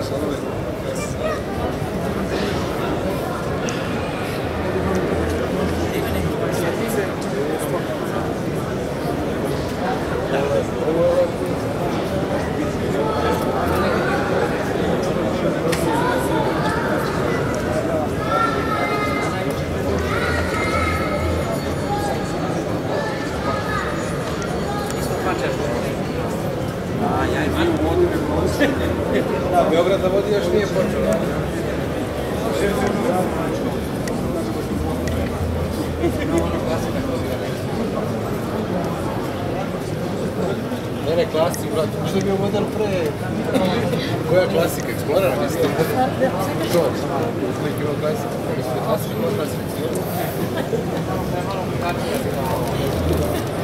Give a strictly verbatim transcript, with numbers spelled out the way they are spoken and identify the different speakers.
Speaker 1: Beograd da vodi još nije počeo. Ne, ne, klasik, brate. Što je bio model pre... Koja klasika? Explorer, mislim? To, uvijek imao klasika. Mislim, klasika, imao klasika.